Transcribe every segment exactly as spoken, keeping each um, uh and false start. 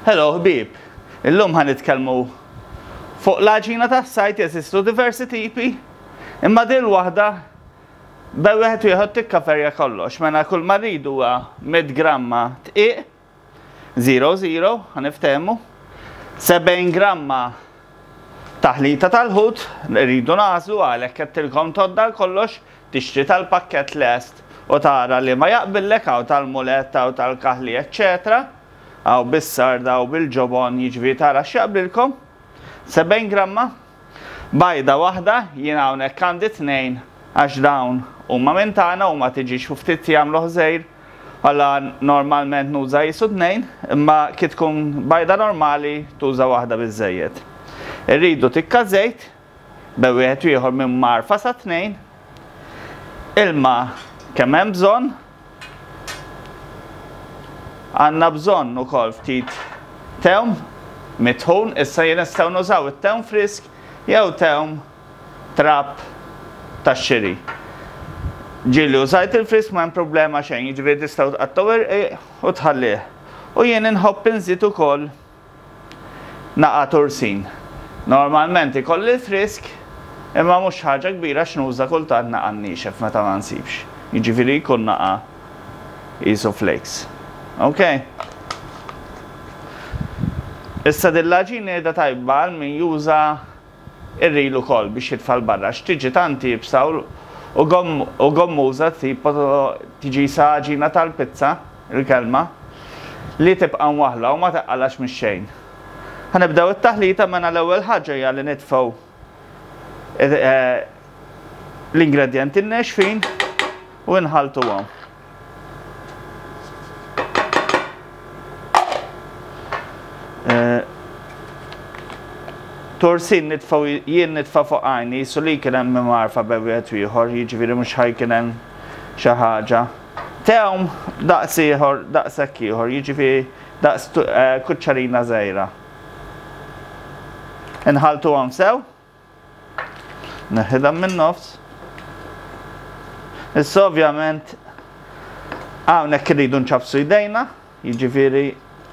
Hello ħbib, illum ħan nitkellmu fuq l-għaġina tas-Sajd jeżistu diversi tipi, imma din waħda bewieħed wieħed tikkaverja kollox, mela kull ma rridu huwa mid gramma tqiq, zero zero, ħaniftehmu, sebgħin gramma taħlita tal-ħut, rridu nażlu għalhekk qedtilkom todda kollox, tixtri tal-pakkett lest u tara li ma jaqbillek hawn tal-muletta u tal-kaħli, eċċetera. Għaw bis-sarda u bil-ġobon jiġri tara x'jaqblilkom. sebgħin gramma, bajda waħda, jien hawnhekk għandi tnejn għax dawn huma minn tagħna u ma tiġix u ftit jagħmlu ħżejr, alla normalment nuża jisu tnejn, imma kif tkun bajda normali tuża waħda biżżejjed. Irridu tikka żejt, bewwieħed ieħor minn marfa sa tnejn, ilma kemm hemm bżonn, għandna bżonn ukoll ftit tewm mitħun, issa jien nistgħu nużaw it-tewm frisk jew tewm trapp tax-xiri. Ġieli użajt il-frisk ma hemm problema xejn, jiġifieri tistgħu tqattgħu irqiq u tħallih. U jien inħobb inżid ukoll naqa' tursin. Normalment ikolli l-frisk imma mhux ħaġa kbira x'nuża kultant naqa' nniexef meta ma nsibx. Jiġifieri jkun naqa' qisu flakes. Okay. Issa din l-għaġina qiegħda tajba għal min juża ir-ril ukoll biex jitfal barra. X'tiġi tant jibsaw u gommuża tipo tiġi sa għaġina tal-pizza, il-kelma, li tibqa' mwaħla u ma teqqalax mix-xejn. Ħanibdew it-taħlita mela l-ewwel ħaġa hija li nitfgħu l-ingredjenti nnexfin u nħaltuhom. Tursin nitfgħu jien nitfa' fuq għajni, su li kien hemm marfa bewwieħed ieħor, jiġifieri mhux ħajkien hemm xi ħaġa. Tewm daqs ieħor, daqshekk ieħor, jiġifieri daqs kuċċarina żgħira. Inħaltuhom sew, neħħidhom min-nofs. Issa ovvjament hawnhekk iridu nċabsu jdejna, jiġifieri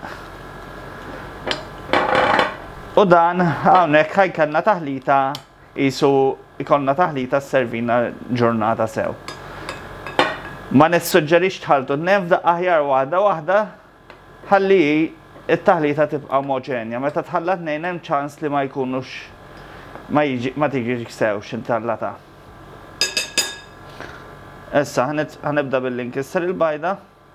u dan hawnhekk ħajkellna taħlita qisu ikollna taħlita sservina ġurnata sew. Ma nissuġġerix tħaltu tnefda aħjar waħda waħda ħalli it-taħlita tibqa' omoġenja. Meta tħalla tnejn hemm ċans li ma jkunux ma jiġi ma tiġix sewx intallata. Issa ħanibda billi nkisser il-bajda.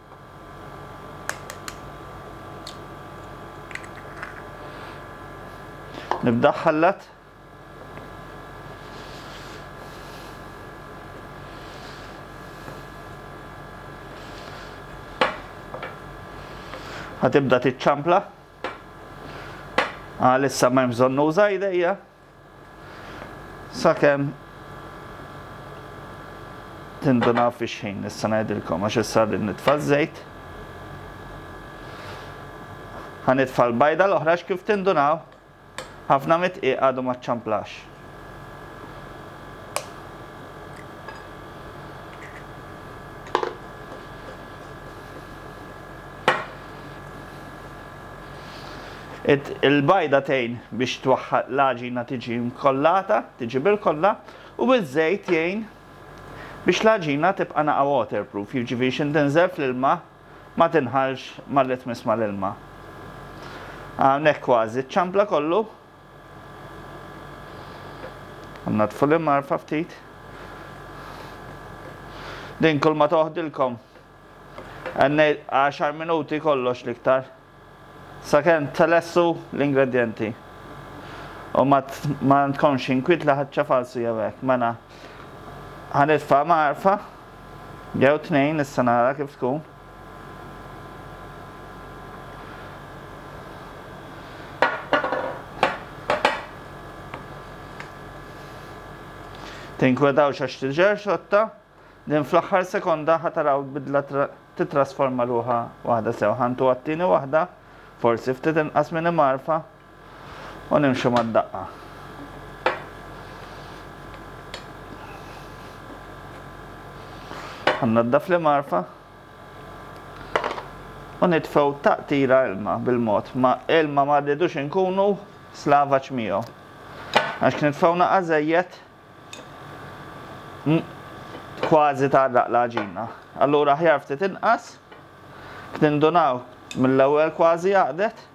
Nibda ħallat. Ħatibda tiċċampla. Għal issa ma hemm bżonn nuża jdejja. Sakemm tindunaw fix-ħin, issa ngħidilkom għax issa rrid nitfa' żejt. Ħanitfa' l-bajda l-oħra kif tindunaw. Ħafna mitqiq għadu ma ċċamplax. Il-bajda tgħin biex twaħħal l-għaġina tiġi mkollata, tiġi bil-kollha, u biż-żejt jgħin biex l-għaġina tibqa' naqa' waterproof, jiġifieri x'intinżel fl-ilma ma tinħallx marret tmiss mal-ilma. Hawnhekk kważi ċċampla kollu. Għanna tfu l-marfa ftit. Din kull ma toħdilkom għaxar minuti kollox liktar. Sakemm telessu l-ingredjenti. U ma tkunx inkwit li ħaġa falsu jew hekk. Mela ħanitfa' marfa jew tnejn issa nara kif tkun. Tinkwedawx għax tiġer xotta, din fl-aħħar sekonda ħataraw bidla titrasforma ruħha waħda sew. Ħantu għattini waħda, forsi ftit inqas minn marfa u nimxu mad-daqqa. Ħannaddaf li marfa u nitfgħu taqtira ilma bil-mod, ma ilma ma rridux inkunu slavaġ miegħu. Għax nitfgħu naqqa' żejjed kważi tagħraq l-għaġina. Allura aħjar ftit inqas, nindunaw mill-ewwel kważi għaqdet.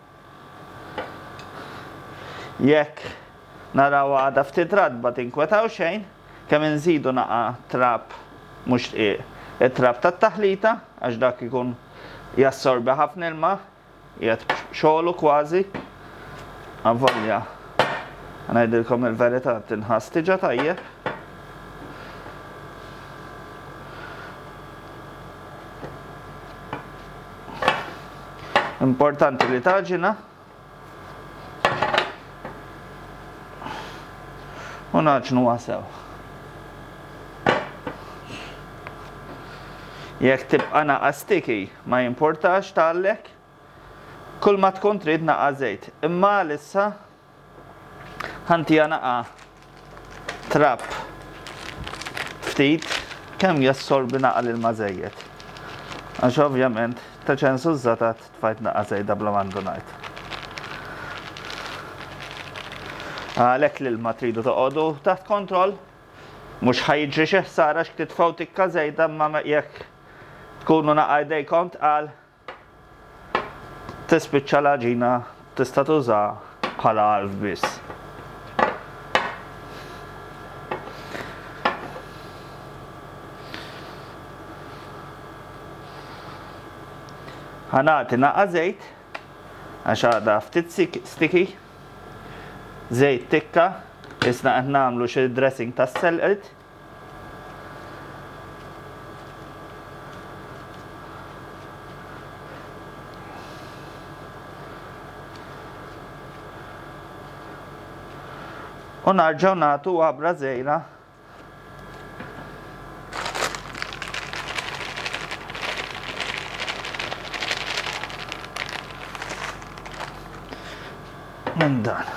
Jekk naraw għadha ftit radba tinkwetaw xejn, kemm inżidu naqqa' trab mhux tqiq. it-trab tat-taħlita għax dak ikun jassorbi ħafna ilma, qiegħed xogħlu kważi. Avolja ngħidilkom il-verità tinħass tiġa tajjeb. Importanti li taġina u naġnu sew. Jekk tibqa' naqqa' sticky ma jimportax tagħllek, kull ma tkun trid naqqa' żejt. Imma issa ħantija naqqa' trab ftit kemm jassorbi naqqa' l-ilma żejjed. Għax ovvjament ta' ċensu żatat tfajt naqqa' żejda bla m'għandu ngħid. Għalhekk l-ilma tridu toqgħodu taħt kontroll, mhux ħajġri xi ħsara x'k titfgħu tikka żejda imma jekk tkunu naqqa' jdejkom tqal tispiċċa l-għaġina tista' tuża bħala għalf biss. Ħanagħti naqqa' żejt għax għadha ftit sticky, żejt tikka, isna qed nagħmlu xi dressing tas-Sajd. U narġgħu nagħtu għabra żgħira minn dan.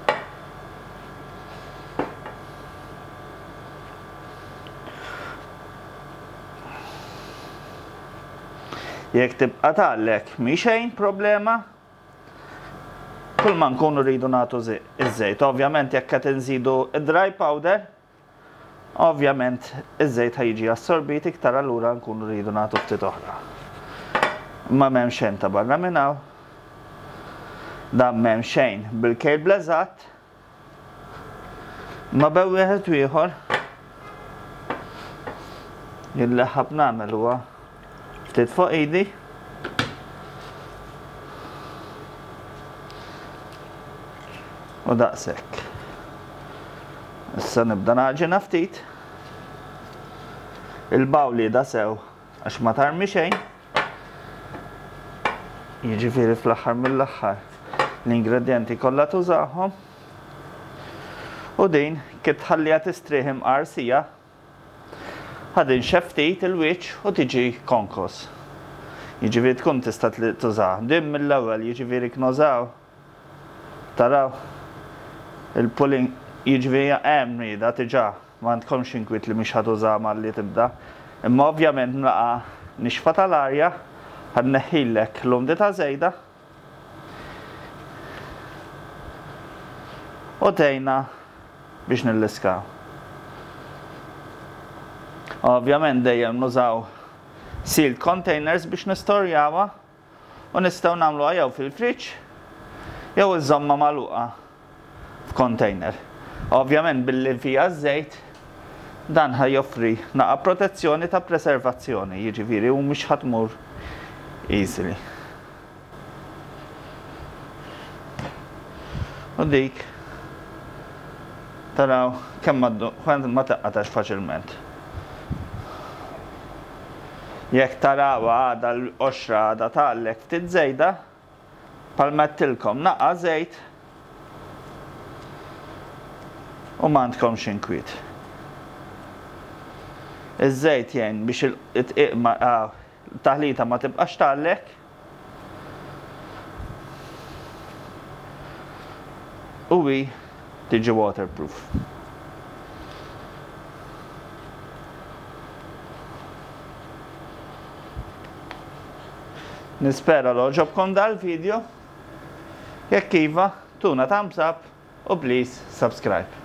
Jekk tibqa' tagħllek mi xejn problema, kull ma nkunu rridu nagħtu iż-żejt. Ovvjament jekk qed inżidu id-dry powder, ovvjament iż-żejt ħajġi assorbit iktar allura nkunu rridu nagħtu ftit oħra. Ma m'hemm xejn ta' barra minn hawn. Dan m'hemm xejn bil-kejl bleżat. Ma bew wieħed ieħor illi ħab nagħmel huwa ftit fuq eidi. U daqshekk. Issa nibda naġina ftit. Il-bawli da sew għax ma tarmi xejn. Jiġifieri fl-aħħar mill-aħħar l-ingredjenti kollha tużahom. U din kif tħalliha tistrieħ imqarsija, ħadin xeftit il-wiċċ u tiġi konkos. Jiġifieri tkun tista' tużaha. Din mill-ewwel jiġifieri knużaw. Taraw il-pulling jiġifieri hemm rieda diġà ma għandkomx inkwiet li mhix ħadużaha malli tibda. Imma ovvjament nlaqa' nixfa tal-arja ħad neħħilek l-umdita żejda u tgħinna biex nilliskaw. Ovvjament dejjem nużaw sealed containers biex nistorjawha u nistgħu nagħmluha jew fil-friġġ jew iżomma magħluqa f'container. Ovvjament billi fiha żejt dan ħajoffri naqqa' protezzjoni ta' preservazzjoni, jiġifieri u mhux ħatmur easily. U dik taraw kemm ma taqqatax faċilment. Jekk tarawha għadha l-qoxra għadha tagħllek ftit żejda, bħalma qedtilkom naqqa' żejt u m'għandkomx inkwiet. Iż-żejt jgħin biex it-taħlita ma tibqax tagħllek. U hi tiġi waterproof. Nispera li ġobkom dal-video. Jekk iva, tuna thumbs up u please subscribe.